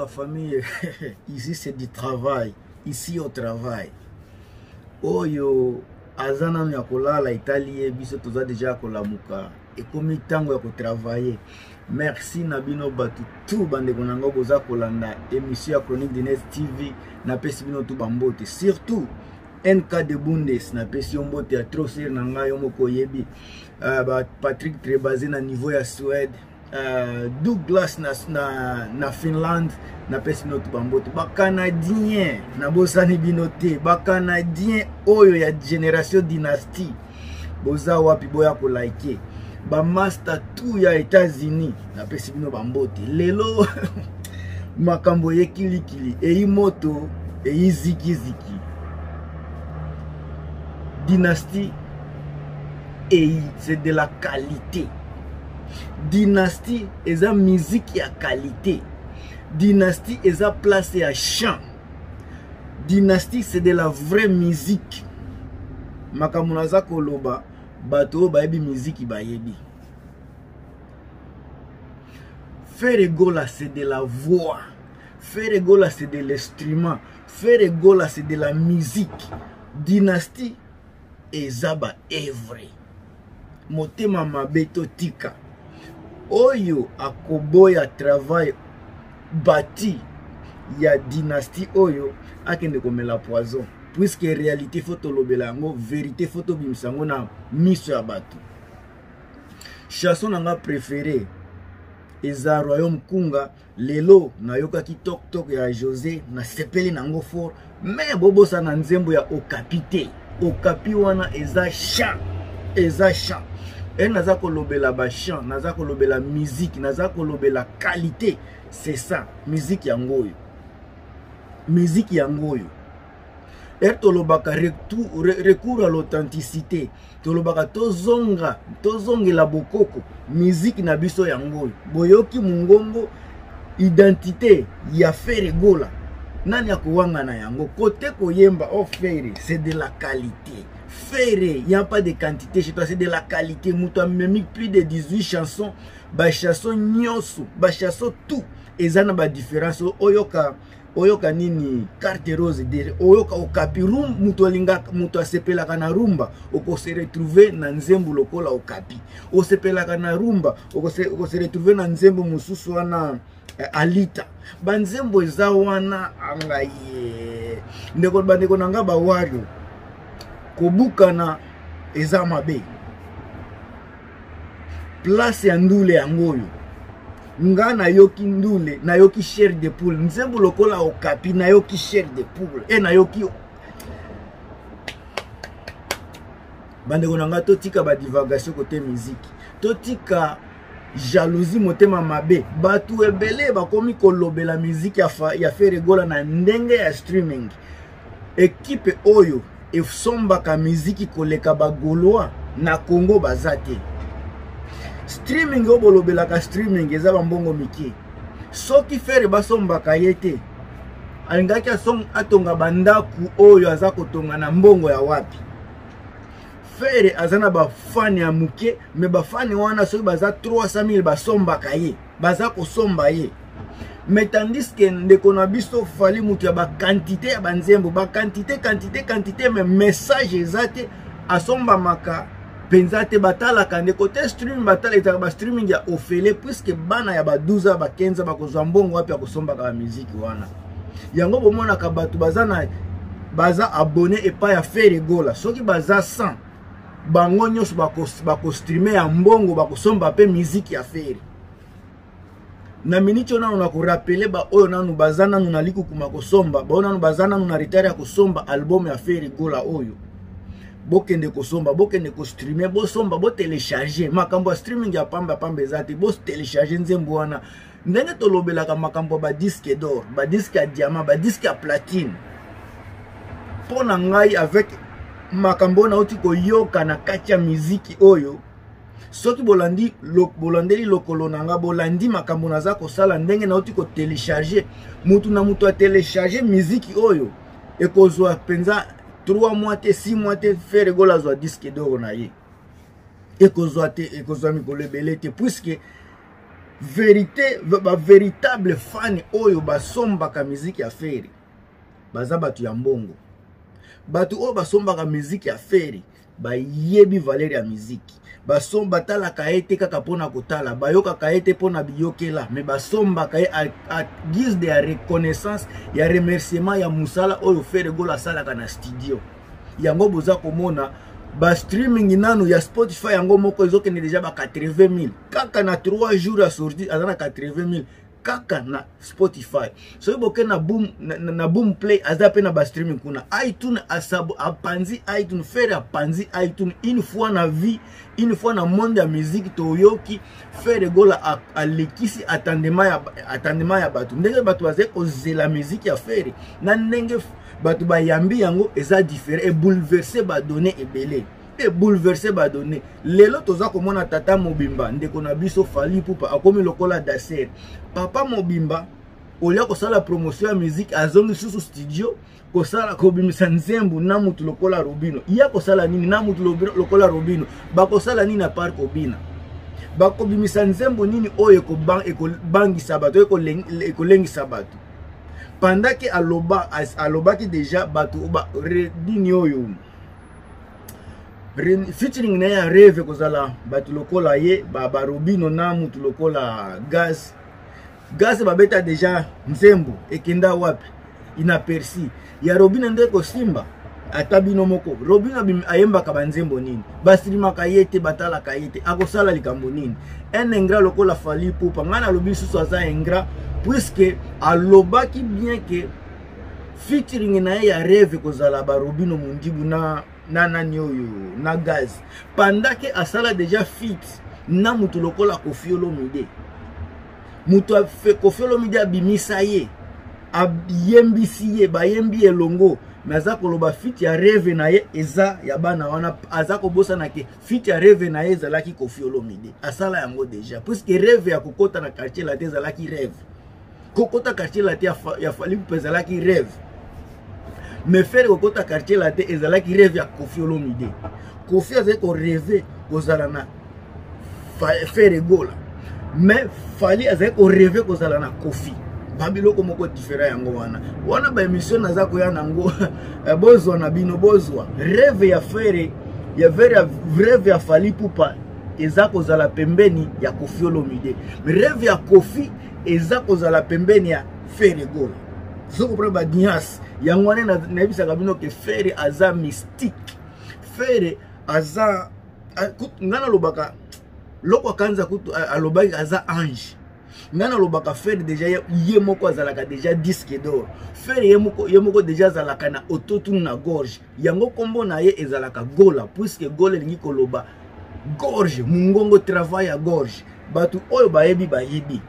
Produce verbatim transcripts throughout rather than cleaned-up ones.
famille, ici c'est du travail. Ici au travail. Oyo, azana mi akola la Italie, biso toza déjà akola muka. Et comme tango ya ko travailler. Merci Nabino Batu, tout bande konango boza kolanda émission Chronique de Net T V na pesi bino tout bambote. Surtout N K de Bundes na pesi yombote ya trop ser na nga yomoko yebi. Uh, ba Patrick Trebazé na niveau ya Suède. Uh, Douglas na, na, na Finlande na pesi bino tout bambote. Ba Canadien na bosani binote. Ba Canadien oyo ya génération dynastie. Boza wapi boya ko like. Ba master tout ya États-Unis na pesi bino bambote. Lelo makambo ye kili kili e moto e ziki ziki. Dynastie et c'est de la qualité. Dynastie et sa musique ya qualité. Dynastie et sa place à chant. Dynastie c'est de la vraie musique. Makamunaza koloba bato baebi musique baebi. Ferregola c'est de la voix. Ferregola c'est de l'instrument. Ferregola c'est de la musique. Dynastie ezaba evre. Motema mabeto tika. Oyo akoboya travail bâti ya dynastie oyo akende komela poison. Puisque réalité photo lobelango, vérité photo bimsango na miso ya bato. Chanson nanga préféré eza Royaume Kunga. Lelo na yoka ki tok tok ya José na sepeli nango fort. Mais bobo sa na nzembo ya Okapite. Okapi wana eza chant. Eza chant. Et naza kolobela ba chant, naza kolobela musique, naza kolobela qualité. C'est ça, musique yangoyo. Musique yangoyo. Et tolobaka recours à l'authenticité. Tolobaka tozonga, tozonge la bokoko. Musique na biso yangoyo. Boyoki mungongo identité ya Ferregola. Nani akuwanga na yango. Kote koyemba oh Ferre, c'est de la qualité. Ferre, il n'y a pas de quantité chez toi, c'est de la qualité. Mouta même plus de dix-huit chansons. Ba chanson nyosu, ba chanson tout. Et ça n'a pas de différence. Oyoka Oyoka nini carte rose de oyoka Okapi rum muto linga muto sepela kana rumba oko se retrouver na nzembo lokola Okapi o sepela kana rumba oko se oko se retrouver na nzembo mususu wana eh, Alita banzembo eza wana angaye ndeko bandeko nanga ba wario kobukana eza mabe place ya ndule yangoyo nga na yoki ndule na yoki chair de poule nzembo lokola Okapi na yoki chair de poule e na yoki bandeko nanga totika ba divagation côté musique totika jalousie motema mabe batu ebele bakomi kolobela musique ya fa, ya Ferregola na ndenge ya streaming équipe oyo esombaka musique koleka ba Gaulois na Congo bazate. Streaming yo bolobela ka streaming eza bambongo miki. Soki Ferre basombaka yete. Alingaki asong atonga bandaku oyo aza kotonga na mbongo ya wapi. Ferre azana ba fan ya muke, me ba fan wana soki baza trois cent mille basombaka ye, baza kosomba ye. Mais tandis que ndeko na biso fali mutu ya ba quantité ya banzembo, ba quantité quantité quantité mais message ezate asomba maka penzate batala kande côté stream batala eta ba streaming ya ofele puisque bana ya ba douze ba quinze ba kozwa mbongo wapi ya kosomba ka musique wana yango bomona ka batu bazana baza abonné epa ya Ferregola soki baza cent bango nyonso ba ko streamer ya mbongo ba kosomba pe musique ya Ferre na minute ona na ko rappeler ba oyo nanu bazana nuna liku kuma kosomba ba ona nanu bazana nuna retard ya kosomba album ya Ferregola oyo bokende kosomba bokende ko streamer bo somba bo télécharger makambo streaming ya pamba pamba ezate bo télécharger nzembo wana ndenge tolobelaka makambo ba disque d'or ba disque ya diamant ba disque ya platine pona ngai avec makambo na oti ko yoka na kati ya musique oyo soki bolandi lo bolandeli lokolo nanga bolandi makambo naza ko sala ndenge na oti ko télécharger mutu na mutu a télécharger musique oyo e kozwa penza trois mois te six mois te Ferregola zo disque d'or na ye e kozwa te e kozwa mi kolebele te puisque vérité ba véritable fan oyo basombaka musique ya feri baza batu ya mbongo. Batu oyo basombaka musique ya feri bayebi valeur ya musique. Basomba tala kaete kaka pona kotala, bayoka kaete pona biyokela, mais basomba kae à, à guise de reconnaissance ya remerciement ya musala oyo Feregola salaka na studio. Yango boza komona ba streaming nano ya Spotify yango moko ezokende deja ba quatre-vingt mille. Kaka na trois jours ya sortie azana quatre-vingt mille. Kaka na Spotify. So boke na boom na, na boom play azape na ba streaming kuna iTunes asabo apanzi iTunes faire apanzi iTunes une fois na vie, une fois na monde ya musique toyoki Feregola alekisi atendement ya atendement ya batu. Ndenge batu bazeko zela musique ya Fere na ndenge batu bayambi yango eza différent et bouleverser ba donner ebele. Et bouleversé ba donné lelo toza komona tata Mobimba ndeko na biso Fally Ipupa akomi lokola daser papa Mobimba olia kosala promotion ya musique azongi susu studio kosala kobimisa nzembo na mutu lokola Robino ya kosala nini na mutu lokola Robino bakosala nini na park Obina bakobimisa nzembo nini oyo ko bang ekobangi sabato ekolengi sabato pendant que aloba aloba ki déjà bato ba redini oyo featuring na ya rêve kozala batu lokola ye baba Robino na mutu lokola Gaz Gaz babeta deja nzembo ekenda wapi inaperci ya Robino ndeko simba atabino moko Robino ayemba ka banzembo nini basirima kayete batala kayete akosala likambo nini en engra lokola Fally Ipupa ngana lobi susu aza engra puisque alobaki bien que featuring na ya rêve kozala ba Robino Mundibu na na nani oyo na Gaz pendant que asala déjà fit na mutu lokola Koffi Olomide mutu a fait Koffi Olomide abimisa ye ayembisi ye bayembi elongo naza koloba fit ya rêve na ye eza ya bana wana aza kobosa na ke fit ya rêve na ye ezalaki Koffi Olomide asala yango déjà puisque rêve ya kokota na quartier la te ezalaki rêve kokota quartier la te ya Fally Ipupa ezalaki rêve. Mais faire kokota quartier la te ezalaki rêve ya Koffi Olomide. Koffi azali ko rêver kozala na Feregola. Mais Fally azali ko rêver kozala na Koffi. Babiloko moko différent yango wana. Wana ba émission naza ko ya nango bozwa na bino bozwa. Rêve ya Fere ya vera rêve ya Fally Ipupa eza kozala pembeni ya Koffi Olomide. Mais rêve ya Koffi eza kozala pembeni ya Feregola. Soko preba dias yangwane na nebisa kabino ke Fere aza mystique Fere aza ngana lobaka loko kanza kutu alobaki aza ange ngana lobaka Fere déjà ye moko azalaka déjà disque d'or Fere ye moko ye moko déjà azalaka na autotune na gorge yango kombo na ye ezalaka gola puisque gola lingi koloba gorge mungongo travail ya gorge batu oyo bayebi bayebi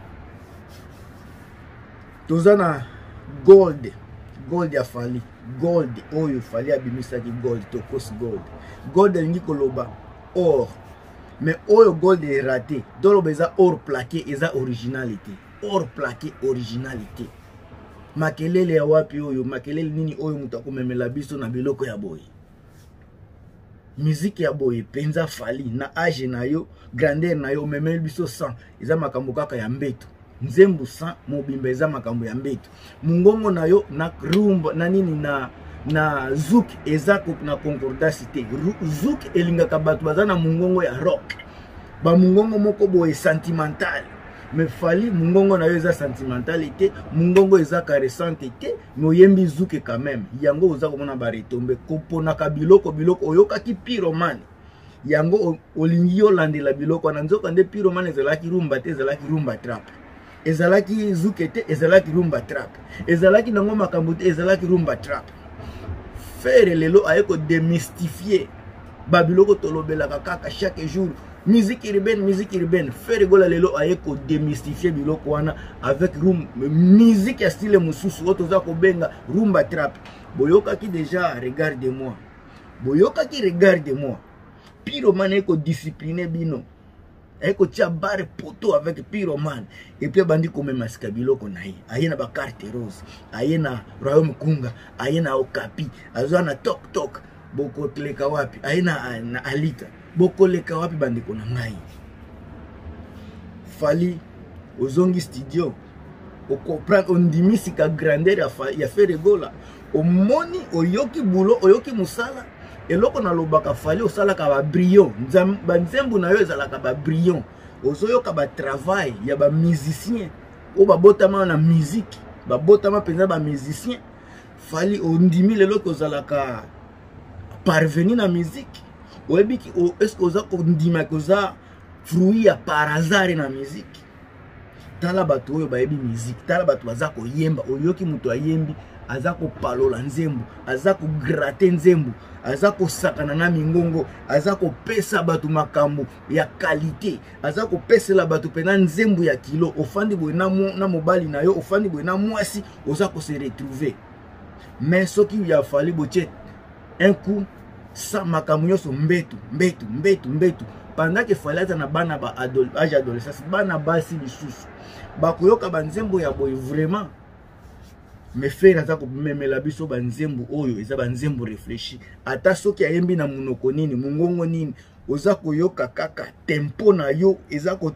tozana gold gold ya Fally gold oyo Fally abimisaki gold tokos gold gold lingi koloba or mais oyo gold est raté doloba eza or plaqué eza originalité or plaqué originalité makelele ya wapi oyo makelele nini oyo mutu akomemela biso na biloko ya boye musique ya boye penza Fally na age na yo grandeur na yo memeli biso cent eza makambo kaka ya mbeto nzembu sa Mobimba eza makambo ya mbeto mungongo na yo na rumba na nini na na zouk eza na concordacité zouk elingaka bato baza na mungongo ya rock ba mungongo moko boye sentimental mais Fally mungongo na yo eza sentimentalité mungongo eza caressante te no yembi zouk quand même yango oza komona ba retombe kopona ka biloko biloko oyokaki pyromane yango olingi yo landela biloko na nzoka nde pyromane ezalaki rumba te ezalaki rumba trap ezalaki zoukete ezalaki rumba trap ezalaki nango makambo te ezalaki rumba trap Fere lelo ayeko démystifier babiloko tolobelaka kaka chaque jour musique urbaine musique urbaine Feregola lelo ayeko démystifier biloko wana avec room musique ya style mususu otoza ko benga rumba trap boyokaki déjà regarde-moi boyokaki regarde-moi pyromane ayeko discipliner bino eko tia bare poto avec pyromane et puis bandi comme masika biloko na ye ayena ba carte rose ayena royaume kunga ayena okapi azwana tok tok boko kleka wapi ayena na alita boko leka wapi bandi kona ngai Fally ozongi studio on dimisi ka grandeur ya Ferregola omoni oyoki bulo oyoki musala eloko na lobaka fali osala ka ba brillant banzembu na yo ezala ka ba brillant ozoyoka ba travail ya ba musicien o ba botama na musique ba botama penza ba musicien fali ondimi lelo kozala ka parvenir na musique oyebiki est-ce que oza kondima koza fruit ya par hasard na musique tala bato oyo bayebi musique tala bato baza koyemba oyoki muto ayembi aza kopalola nzembo aza kogratte nzembo aza kosakana na mingongo aza kopesa bato makambo ya qualité aza kopesela bato pena nzembo ya kilo ofandi boye na, na mobali na yo ofandi boye na mwasi oza ko se retrouver mais soki ya fali boche un coup sa makambo nyonso mbetu mbetu mbetu mbetu pendant que fali ata na bana ba âge adolescence bana basi lisusu bakoyoka banzembo ya boye vraiment mais faire aza ko memela biso banzembo oyo eza banzembo réfléchi ata soki ayembi na munoko nini mungongo nini oza koyoka kaka tempo na yo eza ko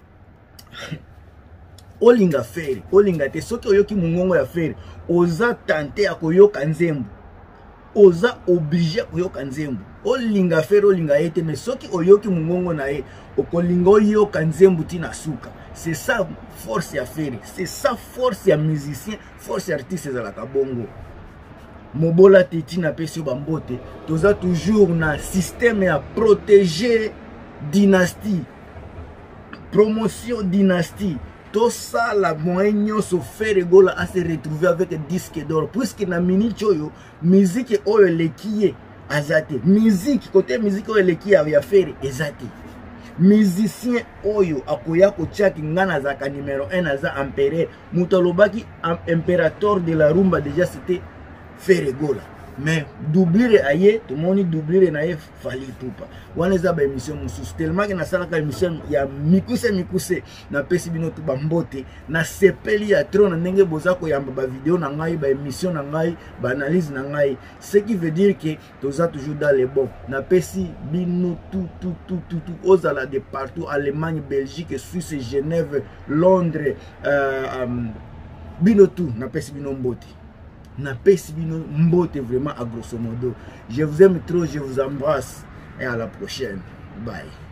olinga faire olinga te soki oyoki mungongo ya faire oza tante ya koyoka nzembo oza obligé koyoka nzembo olinga faire olinga ete mais soki oyoki mungongo na ye okolinga oyoka nzembo tina suka. C'est ça force à faire, c'est ça force à musicien, force artiste à la kabongo. Mobola teti na pesi bambote, toza toujours na système à protéger dynastie, promotion dynastie. Tout ça la moyen se Ferregola à se retrouver avec un disque d'or puisque na minute oyo musique oyo lekiye azate, musique côté musique oyo lekiye avait faire ezate. Musicien oyo akoya ko tchaki ngana zaka numéro un aza empereur mutalobaki impérateur de la rumba déjà c'était Ferregola mais doublure aye tout monde doublure na ye fali pupa wana za ba émission mususu tellement que na sala ka émission ya mikuse mikuse na pesi bino tu bambote na sepeli ya tron ndenge boza ko yamba ba vidéo na ngai ba émission na ngai ba analyse na ngai ce qui veut dire que toza toujours dans les bons na pesi bino tout tout tout tout tout aux ala de partout Allemagne Belgique Suisse Genève Londres euh, um, bino tout na pesi bino mbote na pesi bino mbote vraiment à grosso modo. Je vous aime trop, je vous embrasse et à la prochaine. Bye.